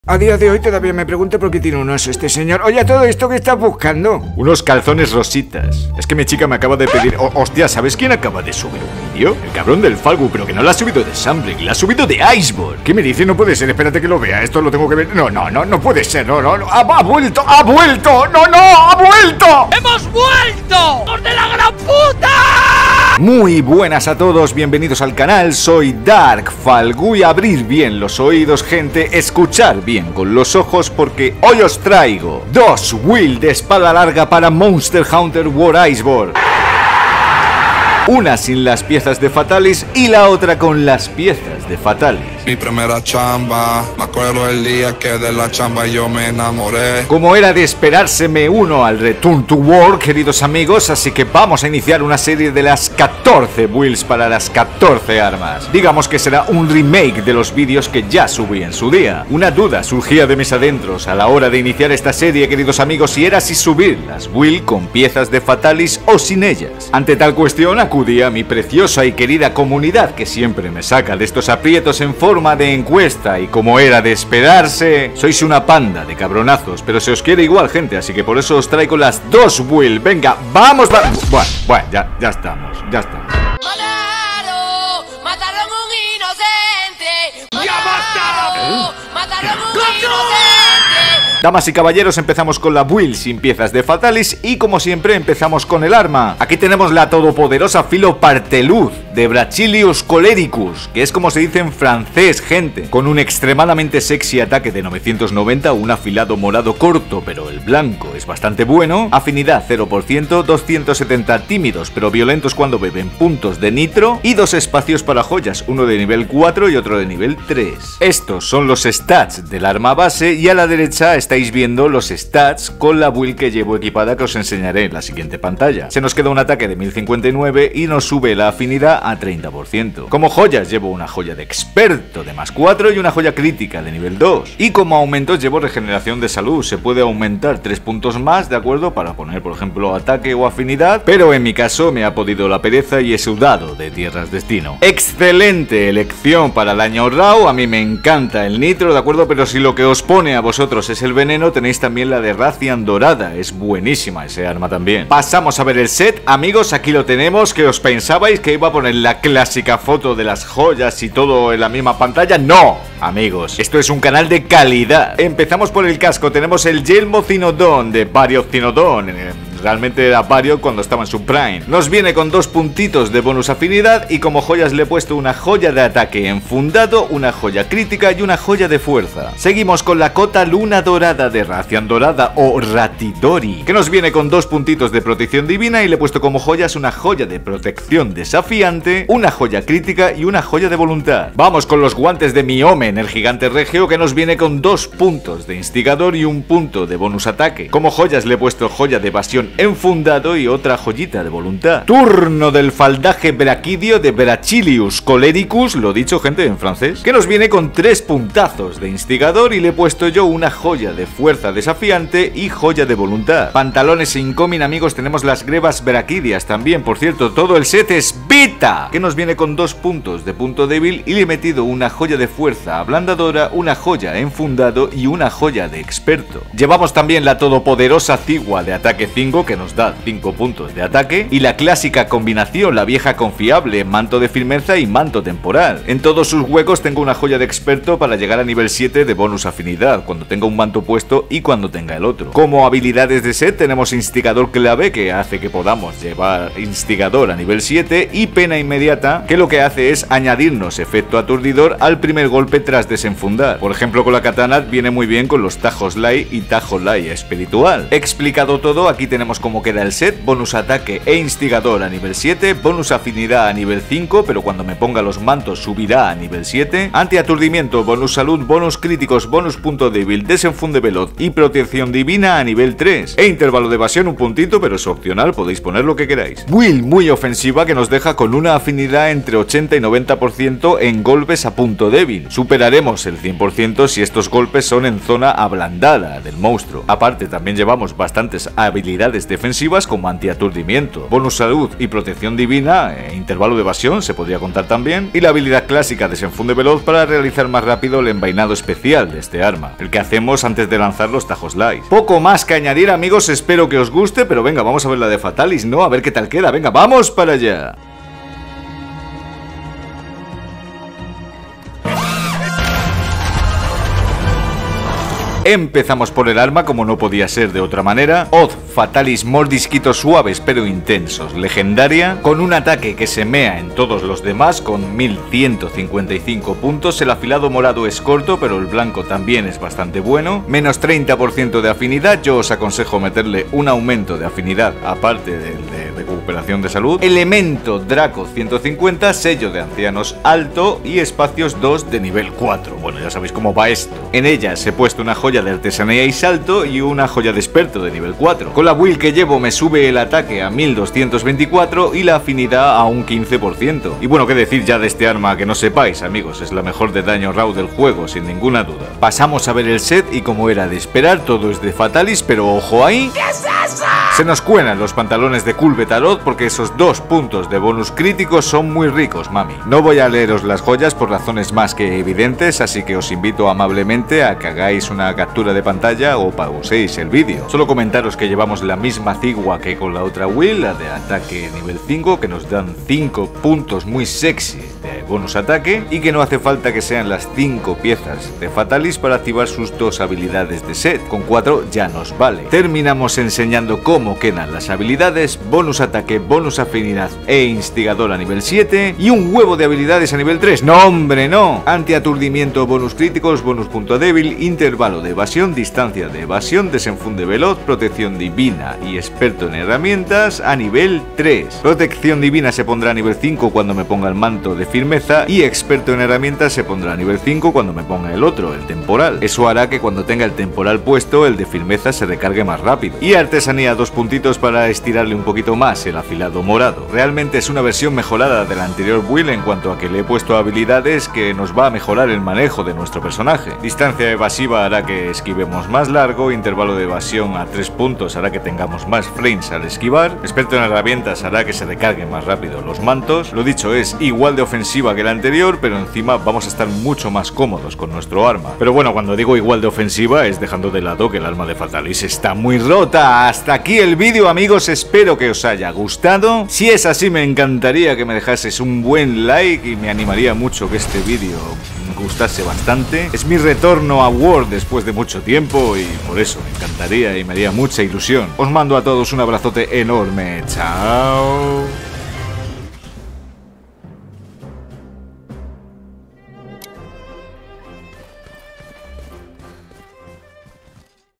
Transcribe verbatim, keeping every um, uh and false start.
A día de hoy todavía me pregunto por qué tiene unos este señor. Oye, ¿todo esto que estás buscando? Unos calzones rositas. Es que mi chica me acaba de pedir... Oh, hostia, ¿sabes quién acaba de subir un vídeo? El cabrón del Falgu, pero que no lo ha subido de Sunbreak, lo ha subido de Iceborne. ¿Qué me dice? No puede ser, espérate que lo vea. Esto lo tengo que ver. No, no, no, no puede ser. No, no, no. ¡Ha, ha vuelto! ¡Ha vuelto! ¡No, no! ¡Ha vuelto! ¡Hemos vuelto! ¡Hijos de la gran puta! Muy buenas a todos, bienvenidos al canal, soy Dark Falgu y abrir bien los oídos, gente, escuchar bien con los ojos porque hoy os traigo dos Will de espada larga para Monster Hunter World Iceborne. Una sin las piezas de Fatalis y la otra con las piezas de Fatalis. Mi primera chamba, me acuerdo el día que de la chamba yo me enamoré. Como era de esperarse, me uno al Return to World, queridos amigos, así que vamos a iniciar una serie de las catorce builds para las catorce armas. Digamos que será un remake de los vídeos que ya subí en su día. Una duda surgía de mis adentros a la hora de iniciar esta serie, queridos amigos, si era si subir las builds con piezas de Fatalis o sin ellas. Ante tal cuestión acudí a mi preciosa y querida comunidad que siempre me saca de estos aprietos en forma de encuesta y como era de esperarse, sois una panda de cabronazos, pero se os quiere igual, gente, así que por eso os traigo las dos builds. Venga, vamos, va... Bueno, bueno, ya, ya estamos, ya estamos. ¡Mataron! ¡Mataron a un inocente! ¡Mataron! ¡Mataron a un inocente! Damas y caballeros, empezamos con la build sin piezas de Fatalis y como siempre empezamos con el arma. Aquí tenemos la todopoderosa Filoparteluz de Brachilius Colericus, que es como se dice en francés, gente, con un extremadamente sexy ataque de novecientos noventa, un afilado morado corto, pero el blanco es bastante bueno, afinidad cero por ciento, doscientos setenta tímidos pero violentos cuando beben puntos de nitro y dos espacios para joyas, uno de nivel cuatro y otro de nivel tres. Estos son los stats del arma base y a la derecha estáis viendo los stats con la build que llevo equipada que os enseñaré en la siguiente pantalla. Se nos queda un ataque de mil cincuenta y nueve y nos sube la afinidad a treinta por ciento. Como joyas llevo una joya de experto de más cuatro y una joya crítica de nivel dos. Y como aumentos llevo regeneración de salud, se puede aumentar tres puntos más, de acuerdo, para poner por ejemplo ataque o afinidad, pero en mi caso me ha podido la pereza y he sudado de tierras destino. Excelente elección para el año raw, a mí me encanta el nitro, de acuerdo, pero si lo que os pone a vosotros es el veneno, tenéis también la de Rathian dorada, es buenísima ese arma también. Pasamos a ver el set, amigos, aquí lo tenemos. ¿Qué os pensabais? ¿Que iba a poner la clásica foto de las joyas y todo en la misma pantalla? ¡No! Amigos, esto es un canal de calidad. Empezamos por el casco, tenemos el Yelmo Cinodon de Variocinodon, realmente era Vario cuando estaba en su prime. Nos viene con dos puntitos de bonus afinidad y como joyas le he puesto una joya de ataque enfundado, una joya crítica y una joya de fuerza. Seguimos con la cota Luna Dorada de Rathian Dorada o Ratidori, que nos viene con dos puntitos de protección divina y le he puesto como joyas una joya de protección desafiante, una joya crítica y una joya de voluntad. Vamos con los guantes de Miomen, el gigante regio, que nos viene con dos puntos de instigador y un punto de bonus ataque. Como joyas le he puesto joya de evasión enfundado y otra joyita de voluntad. Turno del faldaje braquidio de Brachilius Colericus, lo dicho, gente, en francés, que nos viene con tres puntazos de instigador y le he puesto yo una joya de fuerza desafiante y joya de voluntad. Pantalones incoming, amigos, tenemos las grebas braquidias también, por cierto, todo el set es Vita, que nos viene con dos puntos de punto débil y le he metido una joya de fuerza ablandadora, una joya enfundado y una joya de experto. Llevamos también la todopoderosa Cigua de ataque cinco, que nos da cinco puntos de ataque, y la clásica combinación, la vieja confiable, manto de firmeza y manto temporal. En todos sus huecos tengo una joya de experto para llegar a nivel siete de bonus afinidad, cuando tenga un manto puesto y cuando tenga el otro. Como habilidades de set tenemos instigador clave, que hace que podamos llevar instigador a nivel siete, y pena inmediata, que lo que hace es añadirnos efecto aturdidor al primer golpe tras desenfundar. Por ejemplo, con la katana viene muy bien con los tajos Lai y tajo Lai espiritual. Explicado todo, aquí tenemos cómo queda el set: bonus ataque e instigador a nivel siete, bonus afinidad a nivel cinco, pero cuando me ponga los mantos subirá a nivel siete, antiaturdimiento, bonus salud, bonus críticos, bonus punto débil, desenfunde veloz y protección divina a nivel tres, e intervalo de evasión un puntito, pero es opcional, podéis poner lo que queráis. Build muy ofensiva que nos deja con una afinidad entre ochenta y noventa por ciento en golpes a punto débil. Superaremos el cien por ciento si estos golpes son en zona ablandada del monstruo. Aparte también llevamos bastantes habilidades habilidades defensivas como antiaturdimiento, bonus salud y protección divina, e intervalo de evasión se podría contar también, y la habilidad clásica desenfunde veloz para realizar más rápido el envainado especial de este arma, el que hacemos antes de lanzar los tajos light. Poco más que añadir, amigos, espero que os guste, pero venga, vamos a ver la de Fatalis, ¿no? A ver qué tal queda, venga, vamos para allá. Empezamos por el arma, como no podía ser de otra manera. Odd Fatalis mordisquitos suaves pero intensos, legendaria, con un ataque que se mea en todos los demás con mil ciento cincuenta y cinco puntos. El afilado morado es corto, pero el blanco también es bastante bueno. Menos treinta por ciento de afinidad, yo os aconsejo meterle un aumento de afinidad, aparte del de recuperación de salud. Elemento Draco ciento cincuenta, sello de ancianos alto y espacios dos de nivel cuatro. Bueno, ya sabéis cómo va esto. En ella se he puesto una joya de artesanía y salto y una joya de experto de nivel cuatro. Con la build que llevo me sube el ataque a mil doscientos veinticuatro y la afinidad a un quince por ciento. Y bueno, qué decir ya de este arma que no sepáis, amigos, es la mejor de daño raw del juego, sin ninguna duda. Pasamos a ver el set y como era de esperar, todo es de Fatalis, pero ojo ahí. ¿Qué es eso? Se nos cuelan los pantalones de Culve Tarot porque esos dos puntos de bonus críticos son muy ricos, mami. No voy a leeros las joyas por razones más que evidentes, así que os invito amablemente a que hagáis una captura de pantalla o pauséis el vídeo. Solo comentaros que llevamos la misma cigua que con la otra will, la de ataque nivel cinco, que nos dan cinco puntos muy sexy de bonus ataque y que no hace falta que sean las cinco piezas de Fatalis para activar sus dos habilidades de set. Con cuatro ya nos vale. Terminamos enseñando cómo quedan las habilidades: bonus ataque, bonus afinidad e instigador a nivel siete y un huevo de habilidades a nivel tres. ¡No, hombre, no! Antiaturdimiento, bonus críticos, bonus punto débil, intervalo de evasión, distancia de evasión, desenfunde veloz, protección divina y experto en herramientas a nivel tres. Protección divina se pondrá a nivel cinco cuando me ponga el manto de firmeza y experto en herramientas se pondrá a nivel cinco cuando me ponga el otro, el temporal. Eso hará que cuando tenga el temporal puesto, el de firmeza se recargue más rápido. Y artesanía, dos puntitos para estirarle un poquito más el afilado morado. Realmente es una versión mejorada de la anterior build en cuanto a que le he puesto habilidades que nos va a mejorar el manejo de nuestro personaje. Distancia evasiva hará que esquivemos más largo, intervalo de evasión a tres puntos hará que tengamos más frames al esquivar, experto en herramientas hará que se recarguen más rápido los mantos. Lo dicho, es igual de ofensiva que la anterior, pero encima vamos a estar mucho más cómodos con nuestro arma. Pero bueno, cuando digo igual de ofensiva es dejando de lado que el arma de Fatalis está muy rota. Hasta aquí el vídeo, amigos, espero que os haya gustado. Si es así, me encantaría que me dejases un buen like y me animaría mucho que este vídeo gustase bastante. Es mi retorno a World después de mucho tiempo y por eso me encantaría y me haría mucha ilusión. Os mando a todos un abrazote enorme. Chao.